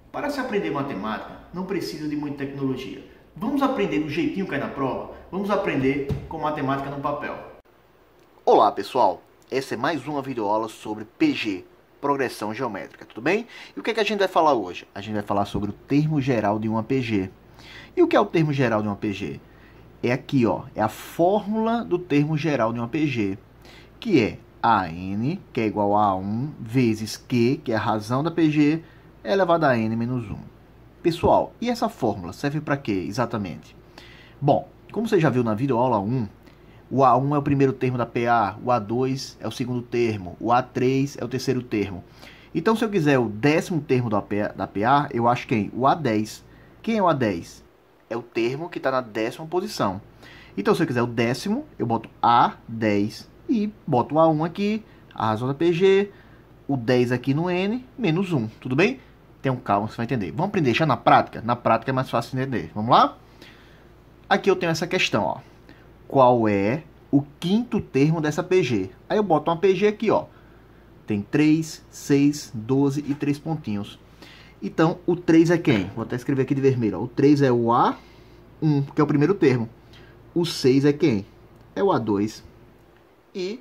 Para se aprender matemática, não precisa de muita tecnologia. Vamos aprender do jeitinho que cai na prova? Vamos aprender com matemática no papel. Olá pessoal, essa é mais uma videoaula sobre PG, Progressão Geométrica, tudo bem? E o que é que a gente vai falar hoje? A gente vai falar sobre o termo geral de uma PG. E o que é o termo geral de uma PG? É aqui, ó, é a fórmula do termo geral de uma PG, que é AN, que é igual a 1, vezes Q, que é a razão da PG, elevado a N menos 1. Pessoal, e essa fórmula serve para quê exatamente? Bom, como você já viu na videoaula 1, o A1 é o primeiro termo da PA, o A2 é o segundo termo, o A3 é o terceiro termo. Então, se eu quiser o décimo termo da PA, eu acho quem? O A10. Quem é o A10? É o termo que está na décima posição. Então, se eu quiser o décimo, eu boto A10 e boto o A1 aqui, a razão da PG, o 10 aqui no N, menos 1, tudo bem? Tenham calma, você vai entender. Vamos aprender já na prática? Na prática é mais fácil de entender. Vamos lá? Aqui eu tenho essa questão, ó. Qual é o quinto termo dessa PG? Aí eu boto uma PG aqui, ó. Tem 3, 6, 12 e 3 pontinhos. Então, o 3 é quem? Vou até escrever aqui de vermelho, ó. O 3 é o A1, que é o primeiro termo. O 6 é quem? É o A2. E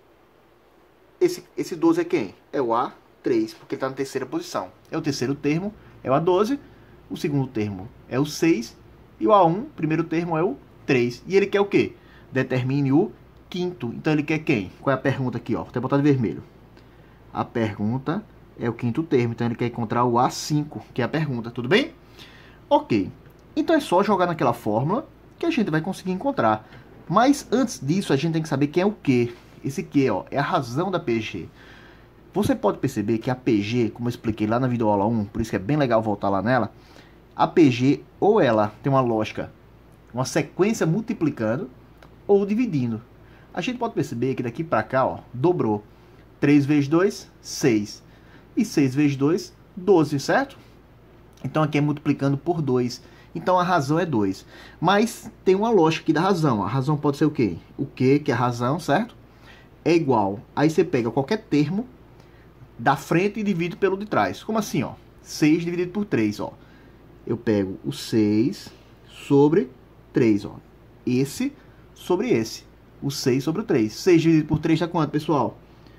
esse 12 é quem? É o A3, porque ele está na terceira posição. É o terceiro termo, é o A12. O segundo termo é o 6. E o A1, primeiro termo, é o 3. E ele quer o quê? Determine o quinto. Então ele quer quem? Qual é a pergunta aqui, ó? Vou até botar de vermelho. A pergunta é o quinto termo. Então ele quer encontrar o A5, que é a pergunta. Tudo bem? Ok. Então é só jogar naquela fórmula que a gente vai conseguir encontrar. Mas antes disso, a gente tem que saber quem é o Q. Esse Q, ó, é a razão da PG. Você pode perceber que a PG, como eu expliquei lá na videoaula 1, por isso que é bem legal voltar lá nela, a PG ou ela tem uma lógica, uma sequência multiplicando ou dividindo. A gente pode perceber que daqui para cá, ó, dobrou. 3 vezes 2, 6. E 6 vezes 2, 12, certo? Então aqui é multiplicando por 2. Então a razão é 2. Mas tem uma lógica aqui da razão. A razão pode ser o quê? O Q, que é a razão, certo? É igual. Aí você pega qualquer termo da frente e divide pelo de trás. Como assim, ó? 6 dividido por 3, ó. Eu pego o 6 sobre 3, ó. Esse sobre esse. O 6 sobre o 3. 6 dividido por 3 dá quanto, pessoal?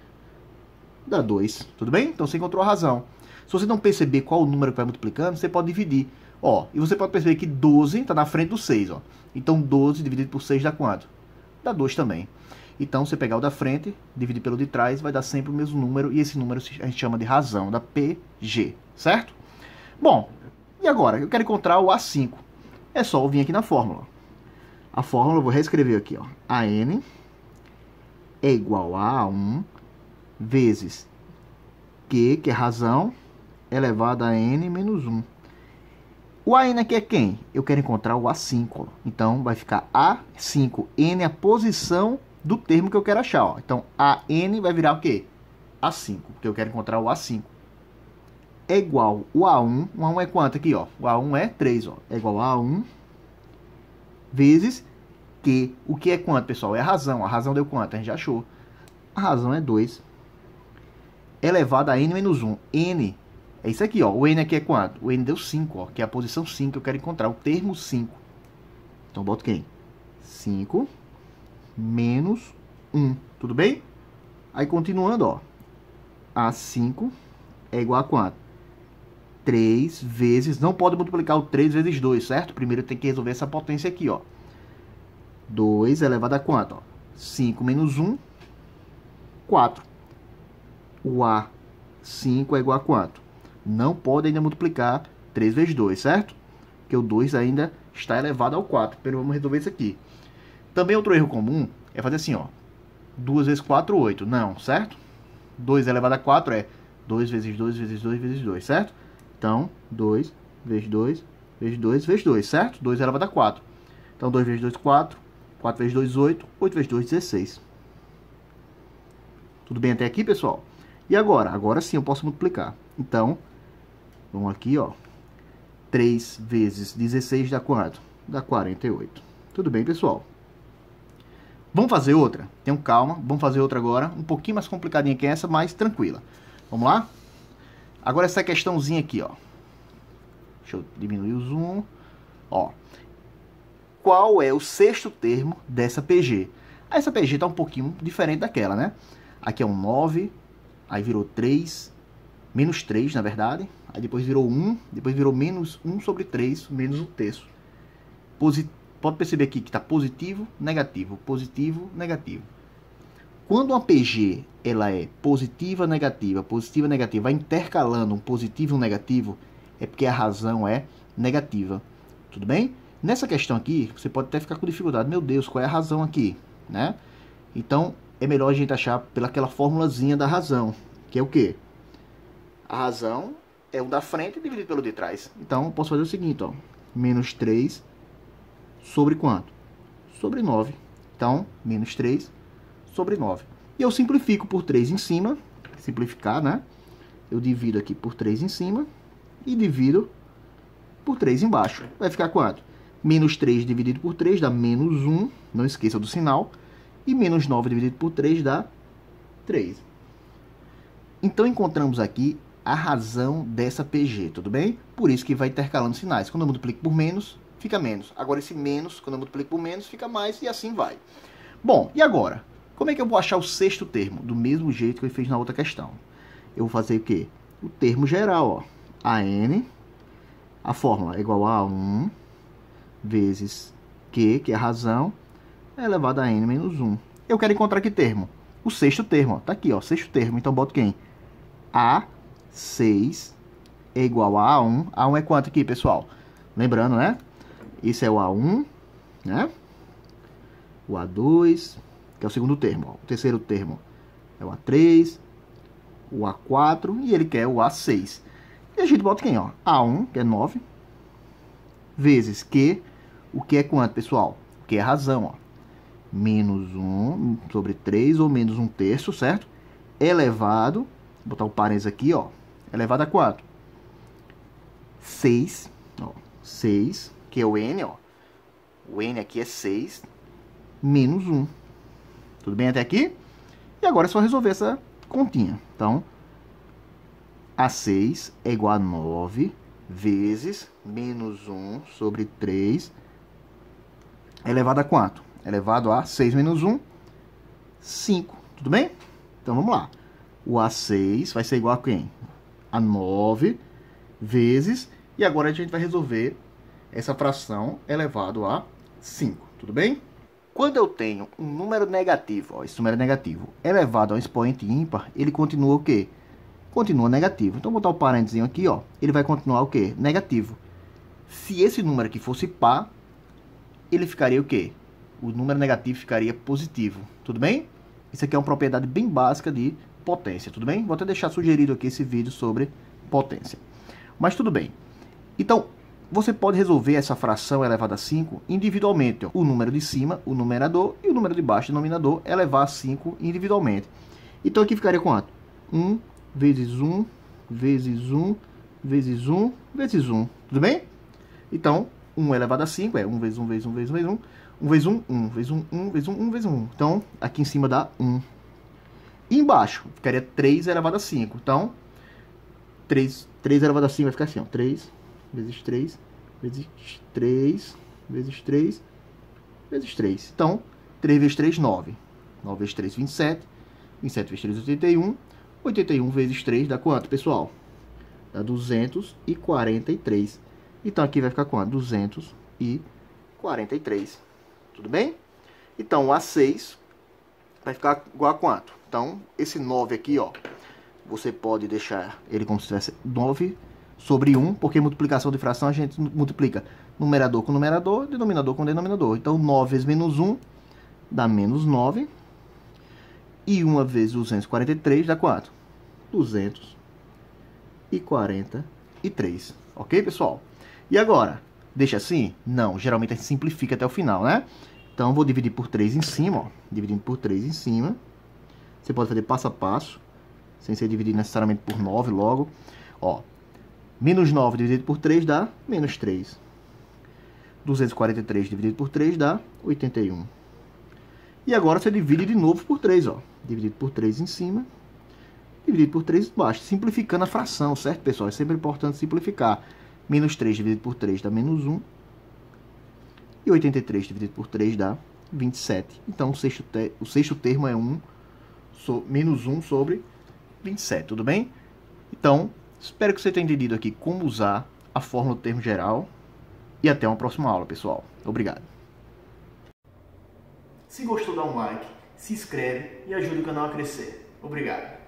Dá 2. Tudo bem? Então você encontrou a razão. Se você não perceber qual o número que vai multiplicando, você pode dividir. Ó, e você pode perceber que 12 está na frente do 6, ó. Então 12 dividido por 6 dá quanto? Dá 2 também. Então, você pegar o da frente, dividir pelo de trás, vai dar sempre o mesmo número. E esse número a gente chama de razão da PG, certo? Bom, e agora? Eu quero encontrar o A5. É só eu vir aqui na fórmula. A fórmula eu vou reescrever aqui, ó. AN é igual a A1 vezes Q, que é razão, elevado a N menos 1. O AN aqui é quem? Eu quero encontrar o A5. Ó. Então, vai ficar A5. N é a posição do termo que eu quero achar. Ó. Então, AN vai virar o quê? A5, porque eu quero encontrar o A5. É igual o A1. O A1 é quanto aqui, ó? O A1 é 3, ó. É igual a A1 vezes Q. O que é quanto, pessoal? É a razão. A razão deu quanto? A gente já achou. A razão é 2. Elevado a N menos 1. N é isso aqui, ó. O N aqui é quanto? O N deu 5, ó. Que é a posição 5 que eu quero encontrar. O termo 5. Então, eu boto quem? 5 menos 1. Tudo bem? Aí, continuando, ó. A5 é igual a quanto? 3 vezes... Não pode multiplicar o 3 vezes 2, certo? Primeiro tem que resolver essa potência aqui, ó. 2 elevado a quanto? Ó? 5 menos 1, 4. O A5 é igual a quanto? Não pode ainda multiplicar 3 vezes 2, certo? Porque o 2 ainda está elevado ao 4. Primeiro vamos resolver isso aqui. Também outro erro comum é fazer assim, ó. 2 vezes 4, 8. Não, certo? 2 elevado a 4 é 2 vezes 2 vezes 2 vezes 2, certo? Então, 2 vezes 2 vezes 2 vezes 2, certo? 2 elevado a 4. Então, 2 vezes 2, 4. 4 vezes 2, 8. 8 vezes 2, 16. Tudo bem até aqui, pessoal? E agora? Agora sim eu posso multiplicar. Então, vamos aqui, ó. 3 vezes 16 dá quanto? Dá 48. Tudo bem, pessoal? Vamos fazer outra? Tenham calma, vamos fazer outra agora. Um pouquinho mais complicadinha que essa, mas tranquila. Vamos lá? Agora essa questãozinha aqui, ó. Deixa eu diminuir o zoom. Ó. Qual é o sexto termo dessa PG? Essa PG está um pouquinho diferente daquela, né? Aqui é um 9, aí virou 3, menos 3, na verdade. Aí depois virou 1, depois virou menos 1 sobre 3, menos 1/3. Pode perceber aqui que está positivo, negativo, negativo. Quando uma PG ela é positiva, negativa, vai intercalando um positivo e um negativo, é porque a razão é negativa. Tudo bem? Nessa questão aqui, você pode até ficar com dificuldade. Meu Deus, qual é a razão aqui? Né? Então, é melhor a gente achar pelaquela formulazinha da razão, que é o quê? A razão é o da frente dividido pelo de trás. Então, eu posso fazer o seguinte, ó. Menos 3 sobre quanto? Sobre 9. Então, menos 3 sobre 9. E eu simplifico por 3 em cima. Simplificar, né? Eu divido aqui por 3 em cima. E divido por 3 embaixo. Vai ficar quanto? Menos 3 dividido por 3 dá menos 1. Não esqueça do sinal. E menos 9 dividido por 3 dá 3. Então, encontramos aqui a razão dessa PG, tudo bem? Por isso que vai intercalando sinais. Quando eu multiplico por menos, fica menos. Agora esse menos, quando eu multiplico por menos, fica mais e assim vai. Bom, e agora? Como é que eu vou achar o sexto termo? Do mesmo jeito que eu fiz na outra questão. Eu vou fazer o quê? O termo geral, ó. AN, a fórmula é igual a 1 vezes Q, que é a razão, elevado a N menos 1. Eu quero encontrar que termo? O sexto termo, ó. Tá aqui, ó, sexto termo. Então, boto quem? A6 é igual a A1. A1 é quanto aqui, pessoal? Lembrando, né? Esse é o A1, né? O A2, que é o segundo termo. Ó. O terceiro termo é o A3, o A4 e ele quer o A6. E a gente bota quem, ó? A1, que é 9, vezes Q. O que é quanto, pessoal? O que é a razão, ó. Menos 1 sobre 3, ou menos 1/3, certo? Elevado, vou botar o parênteses aqui, ó. Elevado a quanto? 6, ó. 6, que é o N, ó. O N aqui é 6, menos 1. Tudo bem até aqui? E agora é só resolver essa continha. Então, A6 é igual a 9 vezes menos 1 sobre 3, elevado a quanto? Elevado a 6 menos 1, 5. Tudo bem? Então, vamos lá. O A6 vai ser igual a quem? A 9 vezes... E agora a gente vai resolver essa fração elevado a 5. Tudo bem? Quando eu tenho um número negativo, ó, esse número é negativo, elevado a um expoente ímpar, ele continua o quê? Continua negativo. Então, vou botar o parênteses aqui, ó. Ele vai continuar o quê? Negativo. Se esse número aqui fosse par, ele ficaria o quê? O número negativo ficaria positivo. Tudo bem? Isso aqui é uma propriedade bem básica de potência. Tudo bem? Vou até deixar sugerido aqui esse vídeo sobre potência. Mas tudo bem. Então, você pode resolver essa fração elevada a 5 individualmente. Ó. O número de cima, o numerador, e o número de baixo, o denominador, elevar a 5 individualmente. Então, aqui ficaria quanto? 1 vezes 1, vezes 1, vezes 1, vezes 1. Tudo bem? Então, 1 elevado a 5 é 1 vezes 1 vezes 1 vezes 1 vezes 1. 1 vezes 1, 1 vezes 1, 1 vezes 1, 1 vezes 1. Então, aqui em cima dá 1. E embaixo, ficaria 3 elevado a 5. Então, 3 elevado a 5 vai ficar assim, ó. 3 vezes 3, vezes 3, vezes 3, vezes 3. Então, 3 vezes 3, 9. 9 vezes 3, 27. 27 vezes 3, 81. 81 vezes 3 dá quanto, pessoal? Dá 243. Então, aqui vai ficar quanto? 243. Tudo bem? Então, o A6 vai ficar igual a quanto? Então, esse 9 aqui, ó, você pode deixar ele como se tivesse 9 sobre 1, porque multiplicação de fração a gente multiplica numerador com numerador, denominador com denominador. Então, 9 vezes menos 1 dá menos 9. E 1 vezes 243 dá quanto? 243. Ok, pessoal? E agora? Deixa assim? Não, geralmente a gente simplifica até o final, né? Então, vou dividir por 3 em cima, ó. Dividindo por 3 em cima. Você pode fazer passo a passo, sem ser dividido necessariamente por 9 logo. Ó, menos 9 dividido por 3 dá menos 3. 243 dividido por 3 dá 81. E agora você divide de novo por 3, ó. Dividido por 3 em cima, dividido por 3 embaixo. Simplificando a fração, certo, pessoal? É sempre importante simplificar. Menos 3 dividido por 3 dá menos 1. E 83 dividido por 3 dá 27. Então, o sexto termo é menos 1 sobre 27, tudo bem? Então, espero que você tenha entendido aqui como usar a fórmula do termo geral. E até uma próxima aula, pessoal. Obrigado. Se gostou, dá um like, se inscreve e ajuda o canal a crescer. Obrigado.